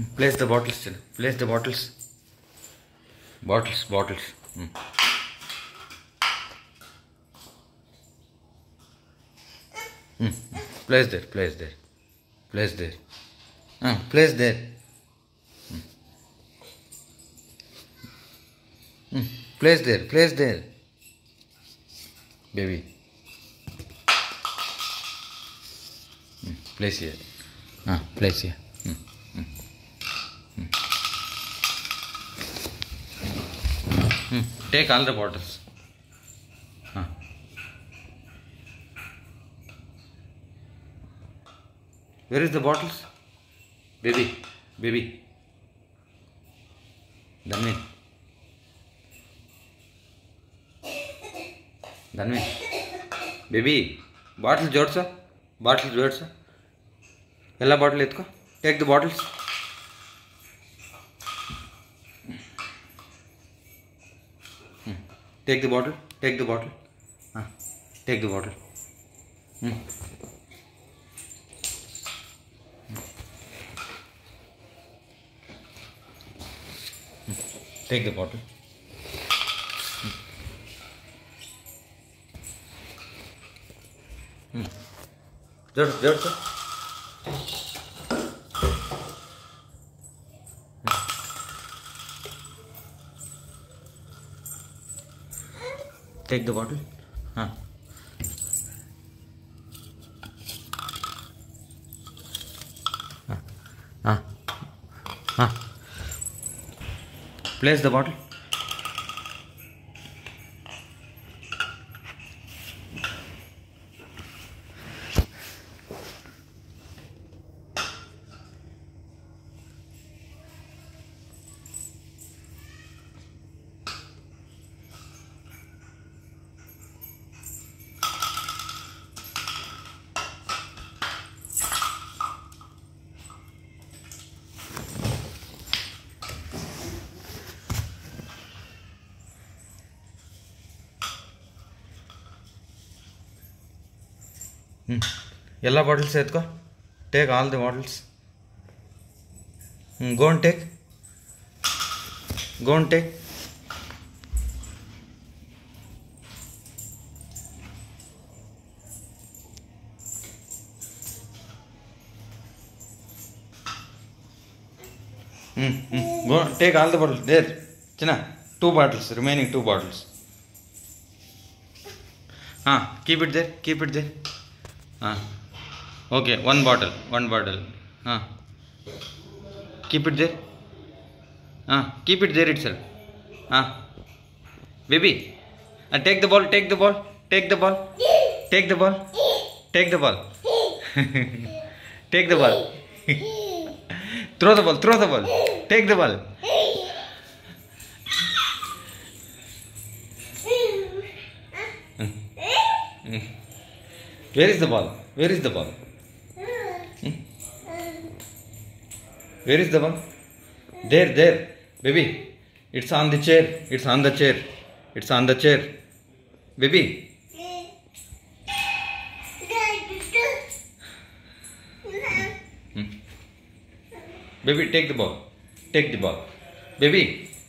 Place the bottles. Place the bottles. Bottles. Place there. Place there. Place there. Place there. Place there. Place there. Baby. Place here. Place here. Take all the bottles. Where is the bottles? Baby. Dhanvi. Baby. Bottle jodsa. Ella bottle etko. Take the bottles. Take the bottle. Take the bottle. Take the bottle. Take the bottle. Jodsa. Take the bottle. Place the bottle. Yella bottles etko. Take all the bottles. Go and take. Go take all the bottles. There, China. 2 bottles. Remaining 2 bottles. Keep it there. Okay, one bottle. Keep it there. Keep it there itself. Baby, take the ball. Take the ball. Take the ball. Take the ball. Take the ball. Throw the ball. Take the ball. Where is the ball? Where is the ball? There. Baby, it's on the chair. Baby. Baby, take the ball. Baby.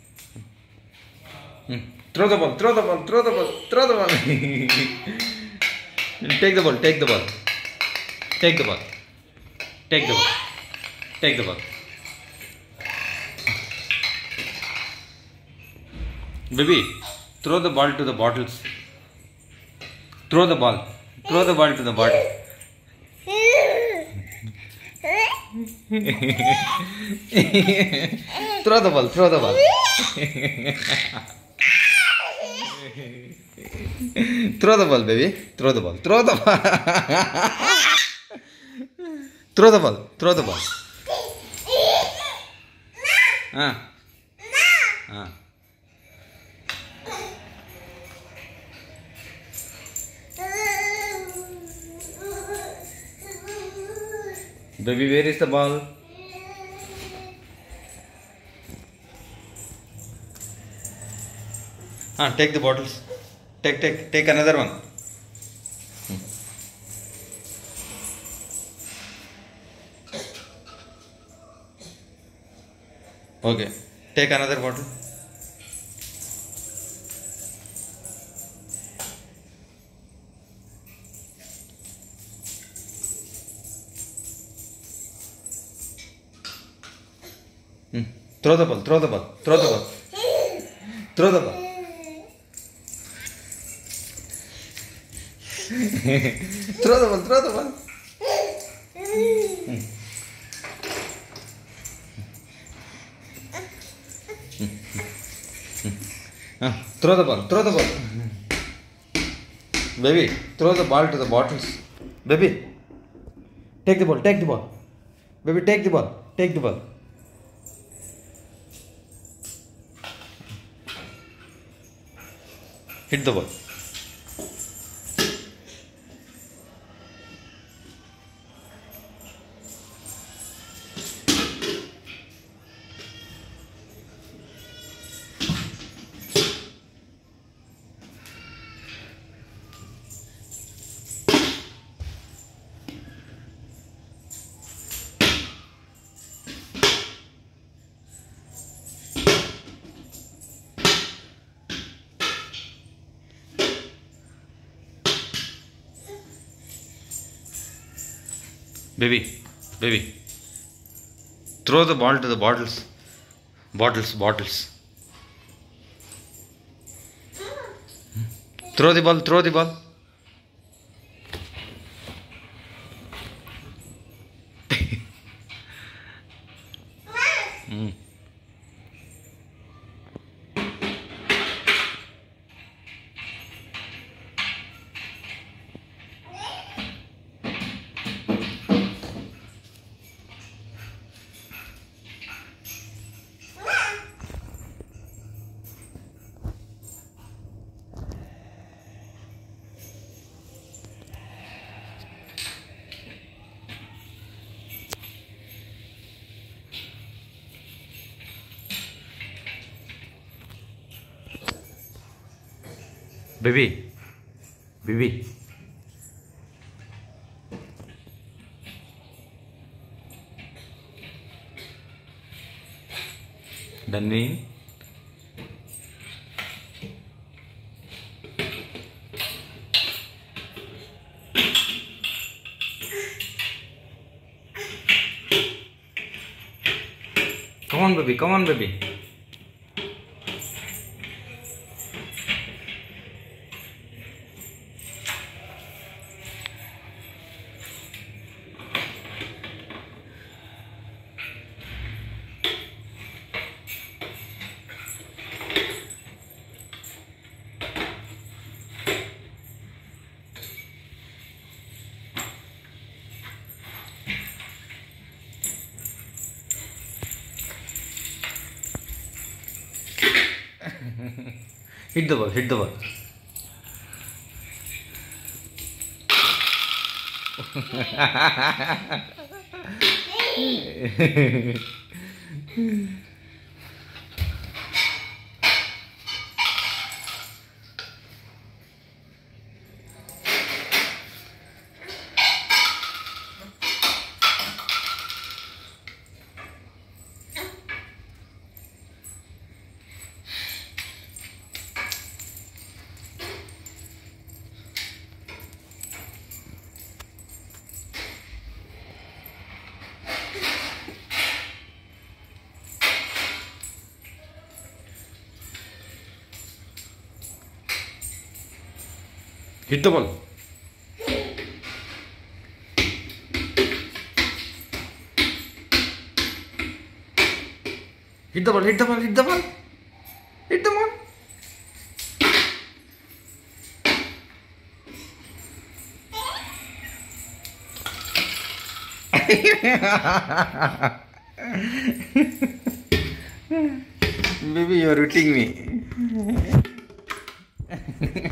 Throw the ball. Take the ball. Baby, throw the ball to the bottles. Throw the ball to the bottle. Throw the ball. Throw the ball, baby. Throw the ball. Baby, where is the ball? Take the bottles. Take another one. Okay. Take another bottle. Throw the ball. Throw the ball. Throw the ball. Throw the ball. Throw the ball. Throw the ball. Throw the ball. Throw the ball. Baby, throw the ball to the bottles. Baby, take the ball. Take the ball. Baby, take the ball. Take the ball. Hit the ball. Baby, throw the ball to the bottles. Bottles. Throw the ball. Baby. Danveen. Come on, baby. Hit the ball. Hit the ball. Hit the ball. Baby, you are rooting me.